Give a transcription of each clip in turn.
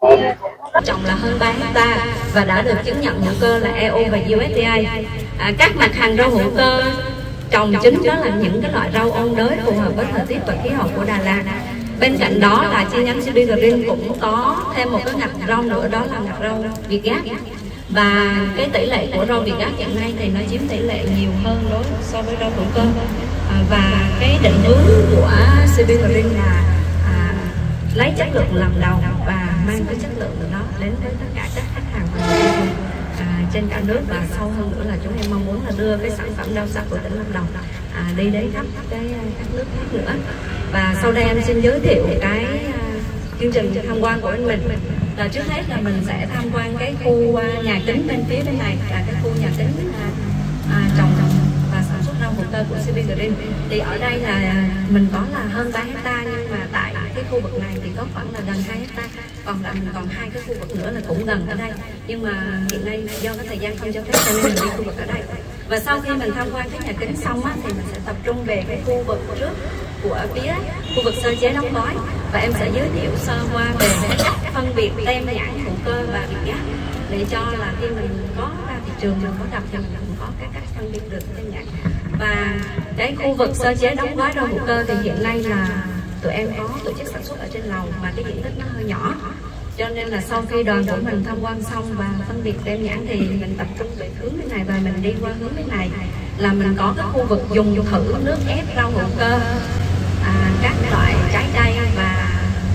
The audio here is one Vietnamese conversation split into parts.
Trồng là hơn 3 hecta và đã được chứng nhận hữu cơ là EU và USDA. Các mặt hàng rau hữu cơ trồng chính đó là những cái loại rau ôn đới phù hợp với thời tiết và khí hậu của Đà Lạt. Bên cạnh đó là chi nhánh CP Green cũng có thêm một cái ngặt rau nữa, đó là ngặt rau Việt Gáp. Và cái tỷ lệ của rau Việt Gáp hiện nay thì nó chiếm tỷ lệ nhiều hơn đối so với rau hữu cơ. Và cái định hướng của CP Green là lấy chất lượng làm đầu và mang cái chất lượng đó đến với tất cả các khách hàng và người tiêu dùng trên cả nước. Và sâu hơn nữa là chúng em mong muốn là đưa cái sản phẩm rau sạch của tỉnh Lâm Đồng đi đến khắp các nước khác nữa. Và sau đây em xin giới thiệu cái chương trình tham quan của mình. Là trước hết là mình sẽ tham quan cái khu nhà kính bên phía bên này, là cái khu nhà kính trồng và sản xuất rau hữu cơ của CP Green. Thì ở đây là mình có là hơn 3 hecta, nhưng mà tại cái khu vực này thì có khoảng là gần 2 hecta, còn là mình còn 2 cái khu vực nữa là cũng gần ở đây, nhưng mà hiện nay do cái thời gian không cho phép cho nên mình đi khu vực ở đây. Và sau khi mình tham quan cái nhà kính xong á, thì mình sẽ tập trung về cái khu vực trước của phía khu vực sơ chế đóng gói, và em sẽ giới thiệu sơ qua về cái cách phân biệt tem nhãn hữu cơ và Việt Gáp, để cho là khi mình có ra thị trường mình có đọc thì mình cũng có cái cách phân biệt được tem nhãn. Và cái khu vực sơ chế đóng gói rau hữu cơ thì hiện nay là tụi em có tổ chức sản xuất ở trên lầu và cái diện tích nó hơi nhỏ, cho nên là sau khi đoàn của mình tham quan xong và phân biệt tem nhãn thì mình tập trung về hướng bên này và mình đi qua hướng bên này là mình có cái khu vực dùng thử nước ép rau hữu cơ, các loại trái cây và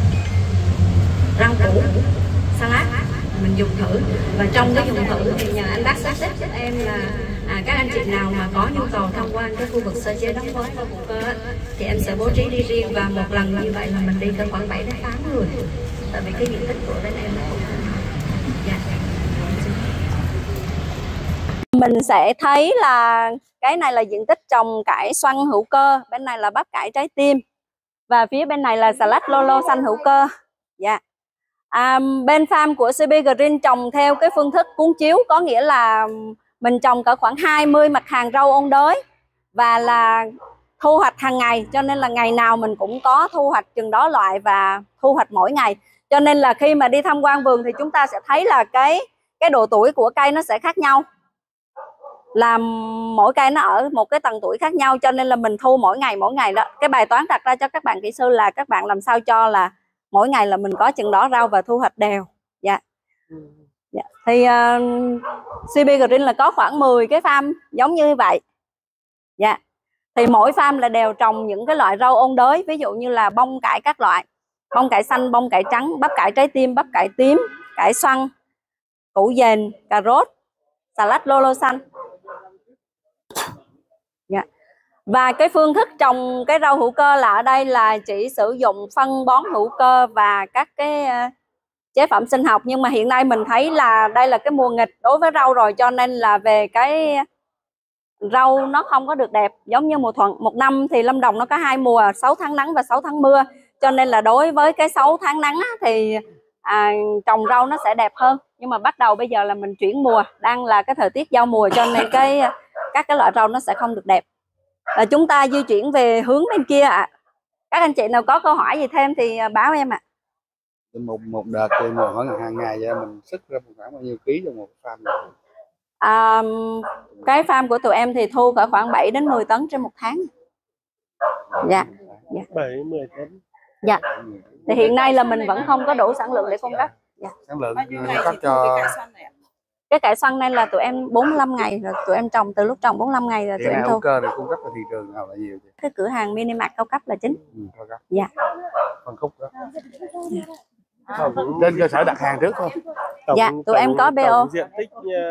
rau củ salad mình dùng thử. Và trong cái dùng thử thì nhờ anh bác sắp xếp giúp em là các anh chị nào mà có nhu cầu tham quan cái khu vực sơ chế đóng gói rau hữu cơ thì em sẽ bố trí đi riêng, và một lần như vậy là mình đi cỡ khoảng 7 đến 8 người, tại vì cái diện tích của bên em nó cũng mình sẽ thấy là cái này là diện tích trồng cải xoăn hữu cơ, bên này là bắp cải trái tim, và phía bên này là xà lách lô xanh hữu cơ. Dạ. Bên farm của CP Green trồng theo cái phương thức cuốn chiếu, có nghĩa là mình trồng cỡ khoảng 20 mặt hàng rau ôn đới và là thu hoạch hàng ngày, cho nên là ngày nào mình cũng có thu hoạch chừng đó loại và thu hoạch mỗi ngày. Cho nên là khi mà đi tham quan vườn thì chúng ta sẽ thấy là cái độ tuổi của cây nó sẽ khác nhau, là mỗi cây nó ở một cái tầng tuổi khác nhau, cho nên là mình thu mỗi ngày đó. Cái bài toán đặt ra cho các bạn kỹ sư là các bạn làm sao cho là mỗi ngày là mình có chừng đó rau và thu hoạch đều. Dạ. Dạ. Thì CP Green là có khoảng 10 cái farm giống như vậy. Dạ. Thì mỗi farm là đều trồng những cái loại rau ôn đới, ví dụ như là bông cải các loại, bông cải xanh, bông cải trắng, bắp cải trái tim, bắp cải tím, cải xoăn, củ dền, cà rốt, xà lách lô xanh. Dạ. Và cái phương thức trồng cái rau hữu cơ là ở đây là chỉ sử dụng phân bón hữu cơ và các cái chế phẩm sinh học, nhưng mà hiện nay mình thấy là đây là cái mùa nghịch đối với rau rồi, cho nên là về cái rau nó không có được đẹp. Giống như một năm thì Lâm Đồng nó có 2 mùa, 6 tháng nắng và 6 tháng mưa, cho nên là đối với cái 6 tháng nắng thì trồng rau nó sẽ đẹp hơn. Nhưng mà bắt đầu bây giờ là mình chuyển mùa, đang là cái thời tiết giao mùa, cho nên các cái loại rau nó sẽ không được đẹp. Chúng ta di chuyển về hướng bên kia ạ. Các anh chị nào có câu hỏi gì thêm thì báo em ạ. Một đợt thì mình hỏi là hàng ngày vậy mình sức ra khoảng bao nhiêu ký cho một farm này? Cái farm của tụi em thì thu cỡ khoảng 7 đến 10 tấn trên một tháng. Dạ. 7-10 tấn. Dạ. Thì hiện nay là mình vẫn không có đủ sản lượng để cung cấp. Dạ. Sản lượng cấp cho cái cải xoăn này là tụi em 45 ngày rồi, tụi em trồng từ lúc trồng 45 ngày rồi tụi em thu. Hữu cơ thì cung cấp vào thị trường nào là nhiều vậy? Cái cửa hàng Minimax cao cấp là chính. Cao cấp. Dạ. Phân khúc đó. Trên cơ sở đặt hàng trước không? Dạ, tụi em có BO. Diện tích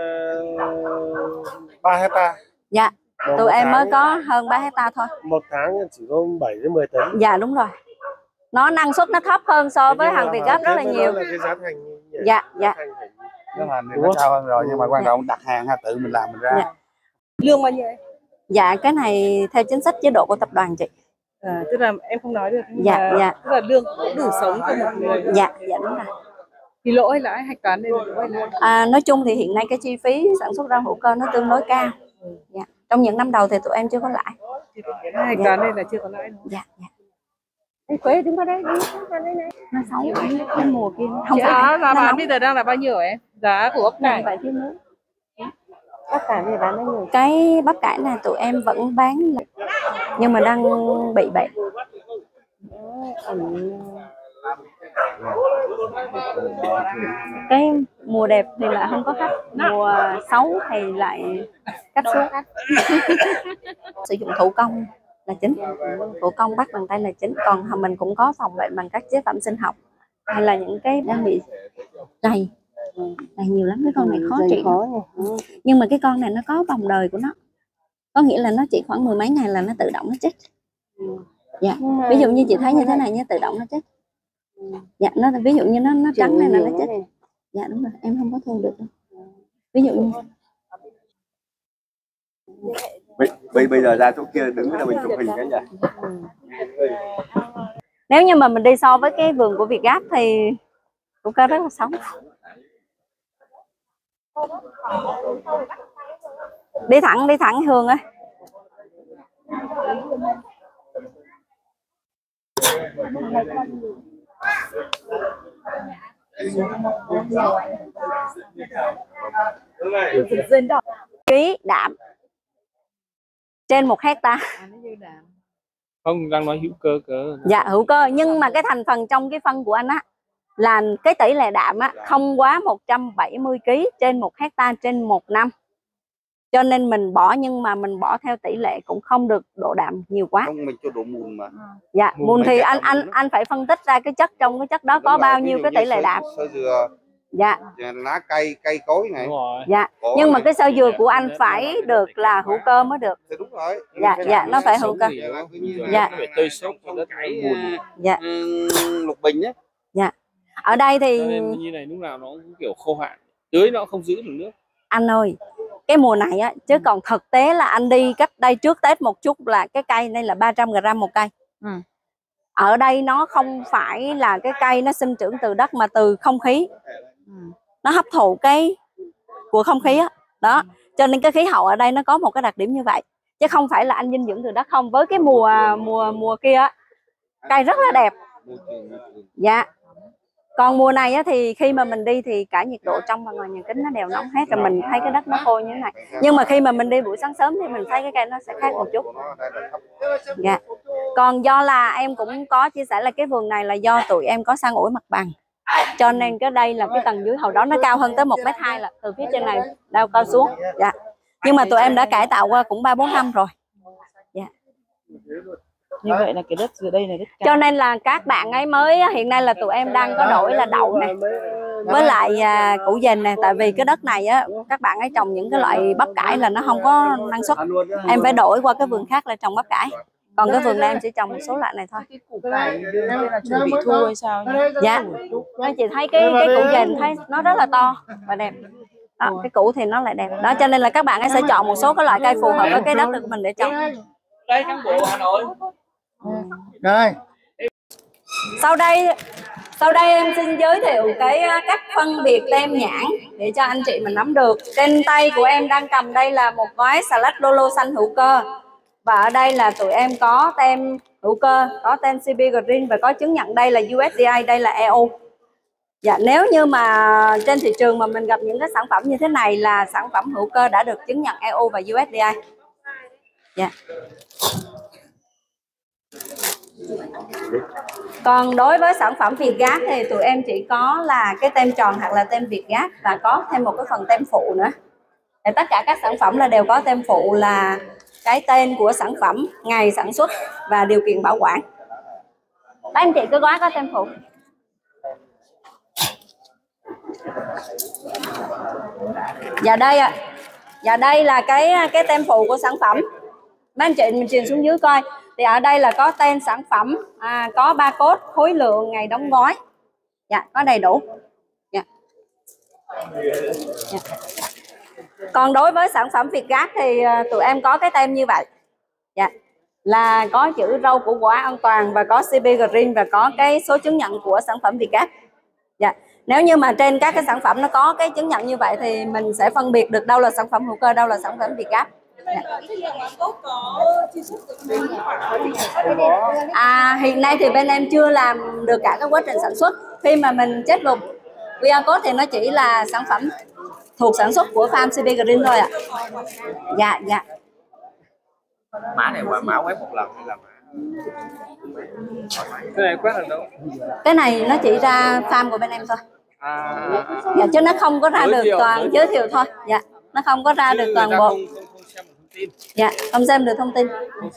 3 hecta. Dạ. Tụi em mới có hơn 3 hecta thôi. Một tháng chỉ có 7 đến 10 tấn. Dạ đúng rồi. Nó năng suất nó thấp hơn so với hàng Việt Gáp rất là nhiều. Là cái giá thành. Dạ, dạ. Giá thành thì nó cao hơn rồi, nhưng mà quan trọng đặt hàng ha, tự mình làm mình ra. Dạ. Lương bao nhiêu? Dạ cái này theo chính sách chế độ của tập đoàn chị. Tức là em không nói được. Dạ, dạ. Tức là lương cũng đủ sống cho một người. Dạ, dạ đúng rồi. Thì lỗ hay lãi, hạch toán đây là lỗ hay lãi? Nói chung thì hiện nay cái chi phí sản xuất rau hữu cơ nó tương đối cao. Dạ. Trong những năm đầu thì tụi em chưa có lãi. Hạch toán đây là chưa có lãi đúng không? Dạ, dạ. Quế đứng qua đây đi, qua đây này. Nó xấu cái mùa kia. Không Giá phải. bán bây giờ đang là bao nhiêu em? Giá của bắp cải. Vậy chứ nữa. Bắp cải này bán bao nhiêu? Cái bắp cải này tụi em vẫn bán nhưng mà đang bị bệnh. Cái mùa đẹp thì lại không có khách, mùa xấu thì lại cách xuống. Sử dụng thủ công là chính, thủ công bắt bằng tay là chính, còn mình cũng có phòng bệnh bằng các chế phẩm sinh học hay là những cái đang bị này nhiều lắm. Cái con này khó trị, nhưng mà cái con này nó có vòng đời của nó, có nghĩa là nó chỉ khoảng 10 mấy ngày là nó tự động nó chết. Dạ, ví dụ như chị thấy như thế này nha, tự động nó chết. Dạ, nó ví dụ như nó trắng này là nó chết. Dạ đúng rồi, em không có thu được đâu. Ví dụ như bây giờ ra chỗ kia đứng là mình chụp hình cái nhỉ? Nếu như mà mình đi so với cái vườn của Việt Gáp thì cũng có rất là sống. Đi thẳng Hương ơi. Ký đạm trên 1 hecta. Không, đang nói hữu cơ cơ. Dạ hữu cơ, nhưng mà cái thành phần trong cái phân của anh á là cái tỷ lệ đạm á không quá 170 kg trên 1 hecta trên 1 năm. Cho nên mình bỏ, nhưng mà mình bỏ theo tỷ lệ cũng không được độ đạm nhiều quá. Không, mình cho độ mùn mà. Dạ, mùn thì anh phải phân tích ra cái chất trong cái chất đó có bao nhiêu cái tỷ lệ đạm. Sơ dừa. Dạ. Lá cây cối này. Dạ. Nhưng mà cái sơ dừa của anh phải được là hữu cơ mới được. Thì đúng rồi. Dạ, nó phải hữu cơ. Dạ. Nó phải tơi xốp của đất bùn. Dạ. Lục bình á. Dạ. Ở đây thì như này lúc nào nó cũng kiểu khô hạn, tưới nó không giữ được nước. Anh ơi, cái mùa này á, chứ còn thực tế là anh đi cách đây trước Tết một chút là cái cây này là 300g một cây. Ở đây nó không phải là cái cây nó sinh trưởng từ đất mà từ không khí. Nó hấp thụ cái của không khí á. Đó, cho nên cái khí hậu ở đây nó có một cái đặc điểm như vậy. Chứ không phải là anh dinh dưỡng từ đất không. Với cái mùa kia á, cây rất là đẹp. Dạ. Còn mùa này á, thì khi mà mình đi thì cả nhiệt độ trong và ngoài nhà kính nó đều nóng hết, rồi mình thấy cái đất nó khô như thế này. Nhưng mà khi mà mình đi buổi sáng sớm thì mình thấy cái cây nó sẽ khác một chút. Dạ. Còn do là em cũng có chia sẻ là cái vườn này là do tụi em có san ủi mặt bằng, cho nên cái đây là cái tầng dưới hầu đó nó cao hơn tới 1,2 m là từ phía trên này đao cao xuống. Dạ. Nhưng mà tụi em đã cải tạo qua cũng 3-4 năm rồi. Dạ. Như vậy là cái đất dưới đây là đất cao. Cho nên là các bạn ấy mới hiện nay là tụi em đang có đổi là đậu này với lại củ dền này, tại vì cái đất này á các bạn ấy trồng những cái loại bắp cải là nó không có năng suất, em phải đổi qua cái vườn khác là trồng bắp cải. Còn cái vườn này em chỉ trồng một số loại này thôi. Cái củ cải đương nhiên là chuẩn bị thu hay sao nhỉ? Dạ. Anh chị thấy cái củ dền thấy nó rất là to và đẹp. Đó, cái củ thì nó lại đẹp. Đó, cho nên là các bạn ấy sẽ chọn một số cái loại cây phù hợp với cái đất của mình để trồng. Đây cán bộ Hà Nội. Rồi. Sau đây em xin giới thiệu cái cách phân biệt tem nhãn để cho anh chị mình nắm được. Trên tay của em đang cầm đây là một gói salad Lolo xanh hữu cơ. Và ở đây là tụi em có tem hữu cơ, có tem CB Green và có chứng nhận đây là USDA, đây là EU. Dạ, nếu như mà trên thị trường mà mình gặp những cái sản phẩm như thế này là sản phẩm hữu cơ đã được chứng nhận EU và USDA. Dạ. Còn đối với sản phẩm Việt Gáp thì tụi em chỉ có là cái tem tròn hoặc là tem Việt Gáp và có thêm một cái phần tem phụ nữa. Thì tất cả các sản phẩm là đều có tem phụ là cái tên của sản phẩm, ngày sản xuất và điều kiện bảo quản. Các anh chị cứ gói có tem phụ. Dạ đây ạ. Dạ đây là cái tem phụ của sản phẩm. Mấy anh chị mình truyền xuống dưới coi. Thì ở đây là có tên sản phẩm, có barcode, khối lượng, ngày đóng gói. Dạ, có đầy đủ. Dạ. Dạ. Còn đối với sản phẩm Việt Gáp thì tụi em có cái tem như vậy. Dạ. Là có chữ rau củ quả an toàn và có CB Green và có cái số chứng nhận của sản phẩm Việt Gáp. Dạ. Nếu như mà trên các cái sản phẩm nó có cái chứng nhận như vậy thì mình sẽ phân biệt được đâu là sản phẩm hữu cơ, đâu là sản phẩm Việt Gáp. Hiện nay thì bên em chưa làm được cả cái quá trình sản xuất. Khi mà mình chết lục QR code thì nó chỉ là sản phẩm thuộc sản xuất của farm CP Green thôi ạ. Dạ. Mã này là mã quét một lần hay là mã cái này quét lần đâu? Cái này nó chỉ ra farm của bên em thôi. Dạ, chứ nó không có ra được toàn giới thiệu thôi. Dạ, nó không có ra được toàn bộ. Dạ, không xem được thông tin.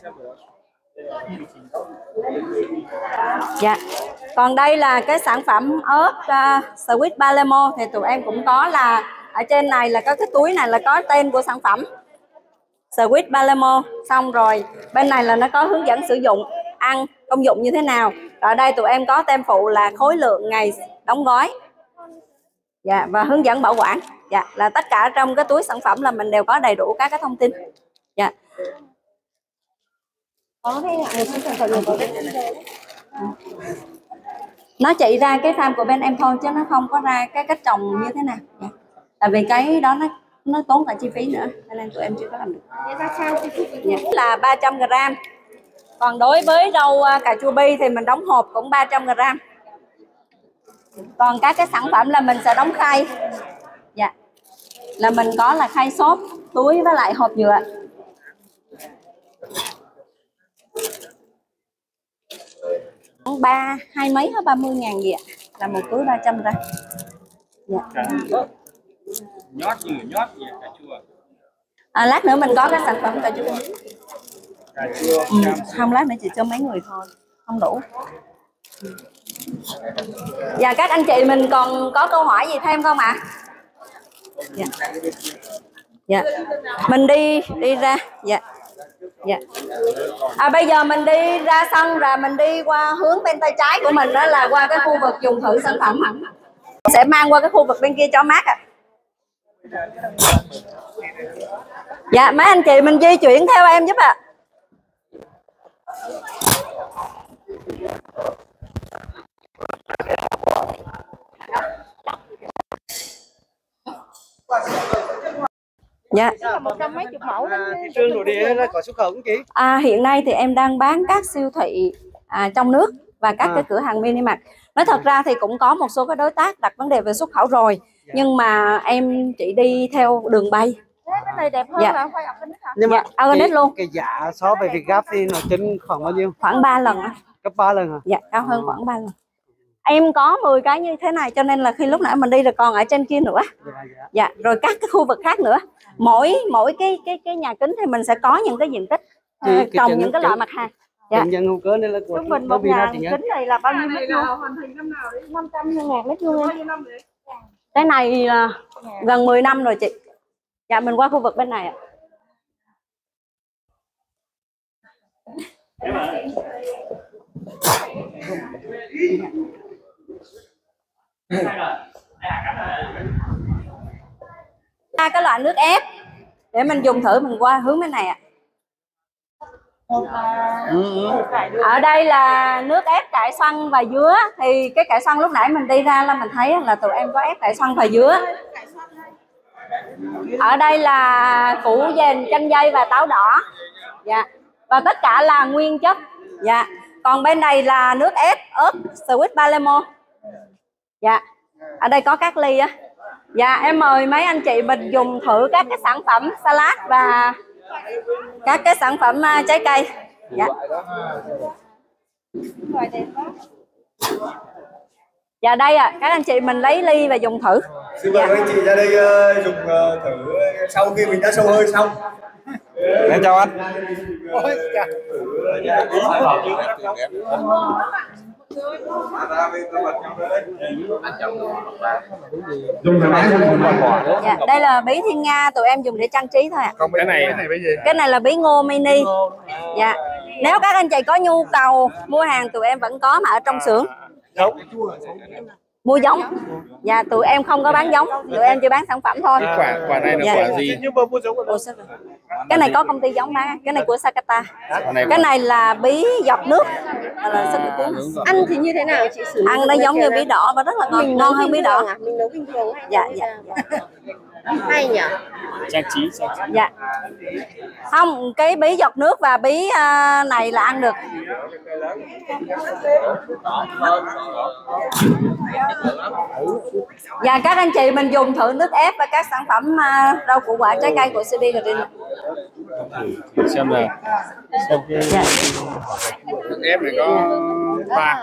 Dạ. Còn đây là cái sản phẩm ớt Sweet Balemo thì tụi em cũng có là ở trên này là có cái túi này là có tên của sản phẩm Sweet Balemo, xong rồi bên này là nó có hướng dẫn sử dụng, ăn, công dụng như thế nào. Ở đây tụi em có tem phụ là khối lượng, ngày đóng gói. Dạ, và hướng dẫn bảo quản. Dạ, là tất cả trong cái túi sản phẩm là mình đều có đầy đủ các cái thông tin. Dạ. Nó chỉ ra cái farm của bên em thôi chứ nó không có ra cái cách trồng như thế nào. Dạ. Tại vì cái đó nó tốn cả chi phí nữa nên tụi em chưa có làm được. Dạ. Là 300g. Còn đối với rau cà chua bi thì mình đóng hộp cũng 300g. Còn các cái sản phẩm là mình sẽ đóng khay. Dạ. Là mình có là khay xốp, túi với lại hộp nhựa. Hai mấy hay 30.000 gì ạ? Là một túi 300g. Dạ. Nhót gì cà chua. Lát nữa mình có cái sản phẩm cà chua. Cà chua. Không, lát nữa chỉ cho mấy người thôi, không đủ. Dạ, các anh chị mình còn có câu hỏi gì thêm không ạ? Dạ. Dạ. Mình đi ra. Dạ. Dạ. Bây giờ mình đi ra sân rồi mình đi qua hướng bên tay trái của mình, đó là qua cái khu vực dùng thử sản phẩm. Sẽ mang qua cái khu vực bên kia cho mát ạ. Dạ, mấy anh chị mình di chuyển theo em giúp ạ. Dạ. 100 mấy chục mẫu. Thị trường nội địa là có xuất khẩu không chị? Hiện nay thì em đang bán các siêu thị trong nước và các cái cửa hàng mini mart. Nói thật ra thì cũng có một số cái đối tác đặt vấn đề về xuất khẩu rồi, nhưng mà em chỉ đi theo đường bay. Cái này đẹp hơn là phải organic hả? Nhưng mà organic luôn. Cái giá so với Việt Gap thì nó chênh khoảng bao nhiêu? Khoảng 3 lần á. Gấp 3 lần hả? Dạ, cao hơn khoảng 3 lần. Em có 10 cái như thế này cho nên là khi lúc nãy mình đi rồi còn ở trên kia nữa. Dạ, rồi các cái khu vực khác nữa. Mỗi cái nhà kính thì mình sẽ có những cái diện tích trồng những cái loại mặt hàng. Dạ. Dân hữu cơ nên là của trung bình một nhà kính này là bao nhiêu mét vuông? 500.000 mét vuông. Cái này gần 10 năm rồi chị. Dạ, mình qua khu vực bên này ạ. Cái loại nước ép để mình dùng thử, mình qua hướng bên này ạ. Ở đây là nước ép cải xoăn và dứa. Thì cái cải xoăn lúc nãy mình đi ra là mình thấy là tụi em có ép cải xoăn và dứa. Ở đây là củ dền, chanh dây và táo đỏ. Dạ. Và tất cả là nguyên chất. Dạ. Còn bên này là nước ép ớt Sweet Balemo. Dạ. Ở đây có các ly á. Dạ, em mời mấy anh chị mình dùng thử các cái sản phẩm salad và các cái sản phẩm trái cây. Dạ. Dạ, đây các anh chị mình lấy ly và dùng thử. Xin mời các anh chị ra đây dùng thử sau khi mình đã xông hơi xong. Em chào anh. Dạ, đây là bí thiên nga tụi em dùng để trang trí thôi ạ. Cái này Cái này là bí ngô mini. Dạ. Nếu các anh chị có nhu cầu mua hàng tụi em vẫn có mà ở trong xưởng. Mua giống. Dạ, tụi em không có bán giống, tụi em chỉ bán sản phẩm thôi. quả này là quả gì? Cái này có công ty giống bán, cái này của Sakata. Cái này là bí giọt nước. Ăn thì như thế nào chị xử lý? Ăn nó giống như bí đỏ và rất là ngon, ngon hơn bí đỏ. Mình nấu bình thường hay dạ. Hay nhỉ? Trang trí. Dạ. Không, cái bí giọt nước và bí này là ăn được. Và các anh chị mình dùng thử nước ép và các sản phẩm rau củ quả trái cây của CB Green. Xem là cái Dạ. nước ép này có pha.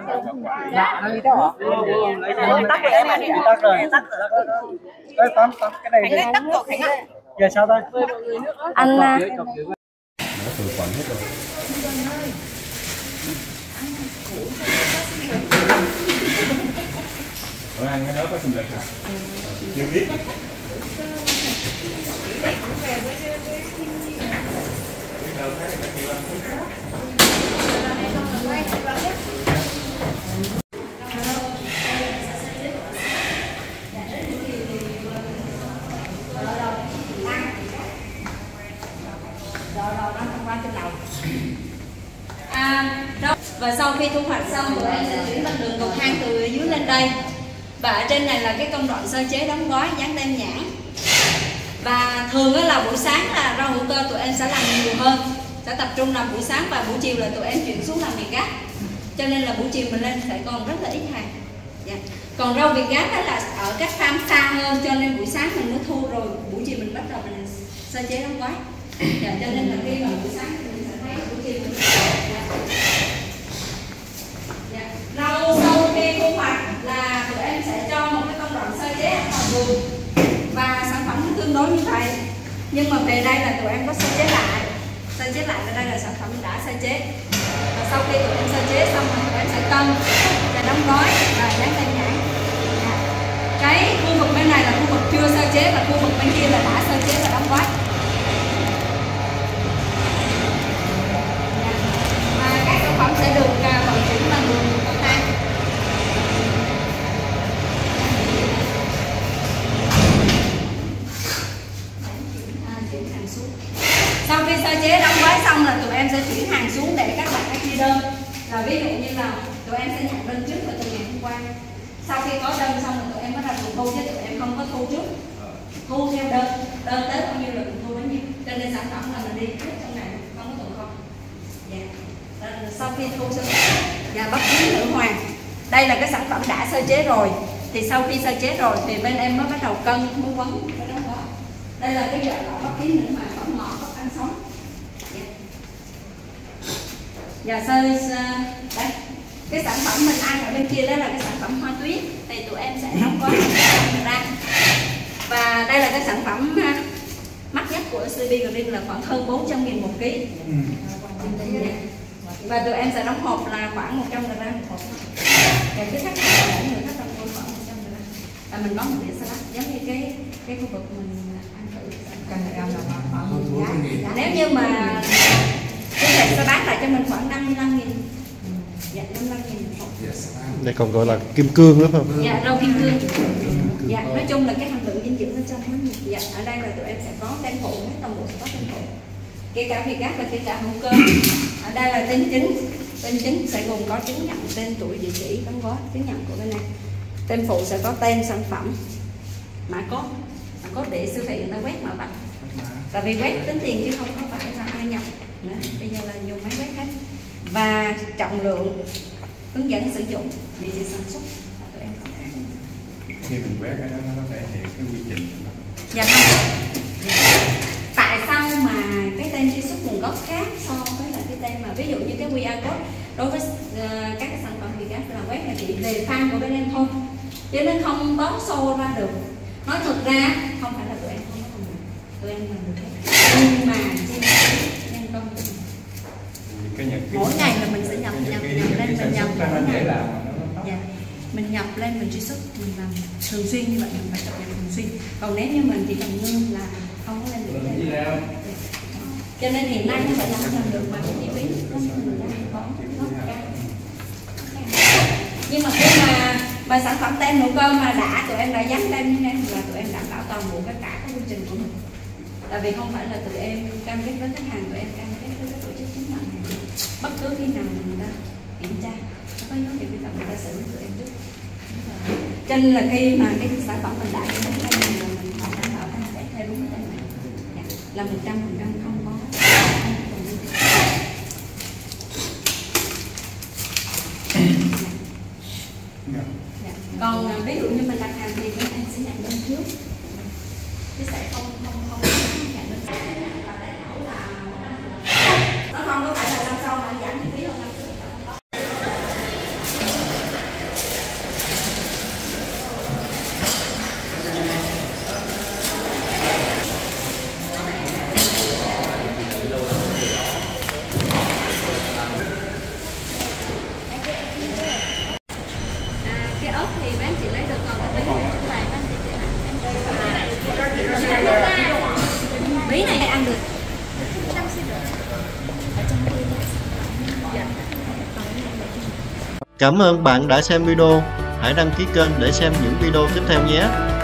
Tắt rồi. Cái tóm cái này. Giờ sao đây? Anh ăn cái đó có sinh lực hả? Chưa biết. Và sau khi thu hoạch xong tụi em sẽ chuyển bằng đường cầu thang từ dưới lên đây. Và ở trên này là cái công đoạn sơ chế đóng gói dán tem nhãn. Và thường là buổi sáng là rau hữu cơ tụi em sẽ làm nhiều hơn, sẽ tập trung làm buổi sáng, và buổi chiều là tụi em chuyển xuống làm Việt Gáp. Cho nên là buổi chiều mình lên sẽ còn rất là ít hàng. Dạ. Còn rau Việt Gáp đó là ở các farm xa hơn, cho nên buổi sáng mình mới thu rồi buổi chiều mình bắt đầu mình sơ chế đóng gói. Dạ, cho nên là khi mà buổi sáng thì mình sẽ thấy buổi chiều mình rau sau khi thu hoạch là tụi em sẽ cho một cái công đoạn sơ chế ở ngoài vườn, và sản phẩm nó tương đối như vậy. Nhưng mà về đây là tụi em có sơ chế lại và đây là sản phẩm đã sơ chế. Và sau khi tụi em sơ chế xong rồi tụi em sẽ cân và đóng gói và dán tem nhãn. Cái khu vực bên này là khu vực chưa sơ chế, và khu vực bên kia là đã sơ chế và đóng gói. Và các sản phẩm sẽ được vận chuyển bằng đường cầu thang. Sau khi sơ chế đóng gói xong là tụi em sẽ chuyển hàng xuống để các bạn ghi đơn. Là ví dụ như là tụi em sẽ nhận đơn trước và từ ngày hôm qua. Sau khi có đơn xong rồi tụi em bắt đầu thu, chứ tụi em không có thu trước. Thu theo đơn tới bao nhiêu là mình thu bấy nhiêu. Cho nên sản phẩm là mình đi trước trong này, không có tồn kho. Dạ. Sau khi thu xong và bắp tím nữ hoàng. Đây là cái sản phẩm đã sơ chế rồi. Thì sau khi sơ chế rồi thì bên em mới bắt đầu cân, mới quấn cái đó đó. Đây là cái loại bắp tím nữ hoàng phẩm ngọt, bắp ăn sống. Và đây, cái sản phẩm mình ăn ở bên kia đó là cái sản phẩm hoa tuyết, thì tụi em sẽ đóng gói ra. Và đây là cái sản phẩm mắc nhất của CB Green là khoảng hơn 400.000 một ký. Và tụi em sẽ đóng hộp là khoảng 100 g một hộp. Và cái khách hàng là người khách trong khoảng 100 g. Và mình có một đĩa salad giống như cái khu vực mình ăn thử. Nếu như mà cái này sẽ bán lại cho mình khoảng 55.000. Dạ, 55.000 một hộp. Đây còn gọi là kim cương đúng không? Dạ, rau kim cương. Dạ, nói chung là cái hàm lượng dinh dưỡng ở trong nó nhiều. Dạ, ở đây là tụi em sẽ có tem phụ, hết toàn bộ sẽ có tem phụ. Kể cả Việt Gáp và kể cả hữu cơ. Ở đây là tên chính sẽ gồm có chứng nhận tên, tuổi, địa chỉ, đóng gói, chứng nhận của bên này. Tem phụ sẽ có tên sản phẩm, mã code để siêu thị người ta quét mã vạch. Tại vì quét tính tiền chứ không có phải là ai nhập. Bây giờ là dùng máy quét hết. Và trọng lượng, hướng dẫn sử dụng, địa chỉ sản xuất. Khi mình quét cái đó nó có thể hiện cái quy trình. Dạ không. Tại sao mà cái tem truy xuất nguồn gốc khác so với lại cái tem mà ví dụ như cái QR code đối với các cái sản phẩm Việt Gáp là quét là chỉ về farm của bên em thôi, cho nên không có show ra được. Nói thực ra không phải là tụi em không có làm được, tụi em làm được hết, nhưng mà nhân công mỗi ngày là mình sẽ nhập lên, mình nhập mỗi ngày. Dạ. Mình nhập lên, mình truy xuất, mình làm thường xuyên như vậy, mình phải cập nhật thường xuyên. Còn nếu như mình chỉ cần ngưng là không có lên được lên. Cho nên hiện nay nó phải làm được mà cái chi phí mình đang có nó cao. Nhưng mà khi mà sản phẩm tem hữu cơ mà tụi em đã dán tem như em là tụi em đảm bảo toàn bộ cả cái quy trình của mình. Tại vì không phải là tụi em cam kết với khách hàng, tụi em cam kết với các tổ chức chứng nhận này. Bất cứ khi nào người ta kiểm tra có dấu hiệu vi phạm người ta xử lý tụi em trước. Cho nên là khi mà cái sản phẩm mình đã mình đảm bảo đúng rồi. Dạ, là 100% không có. Dạ. Còn ví dụ như mình đặt hàng thì bên em sẽ nhận bên trước, chứ sẽ không nhận bên sau. Nó không có phải là năm sau mà giảm chi phí hơn năm trước. Cái ớt thì bán chị lấy được, còn cái bí này bán chị bí này ăn được. Cảm ơn bạn đã xem video. Hãy đăng ký kênh để xem những video tiếp theo nhé.